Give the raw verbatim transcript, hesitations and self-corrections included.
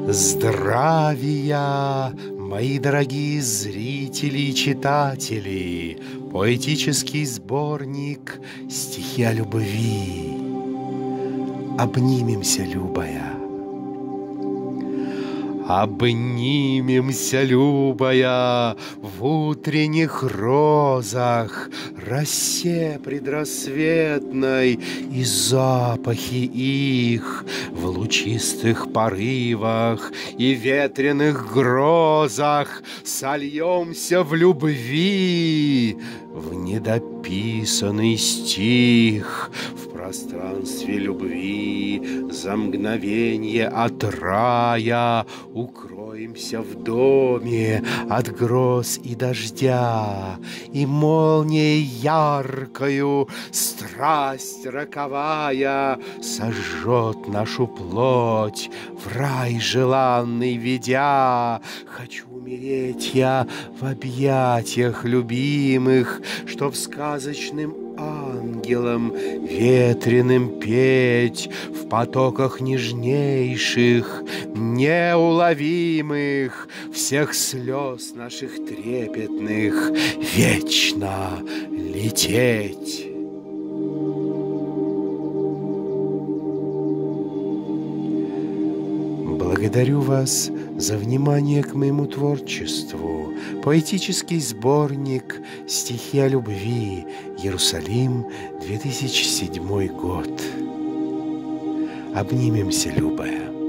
Здравия, мои дорогие зрители и читатели! Поэтический сборник «Стихи о любви». Обнимемся, любая. Обнимемся, любая, в утренних розах, росе предрассветной и запахи их, в лучистых порывах и ветреных грозах сольемся в любви, в недописанный стих, в пространстве любви за мгновенье от рая укроемся в доме от гроз и дождя, и молнией яркою страсть роковая сожжет нашу плоть, в рай желанный ведя. Хочу умереть я в объятиях любимых, чтоб сказочным ангелом ветреным петь в потоках нежнейших, неуловимых, всех слез наших трепетных вечно лететь. Благодарю вас за внимание к моему творчеству. Поэтический сборник «Стихи о любви», Иерусалим, две тысячи седьмой год. Обнимемся, любая.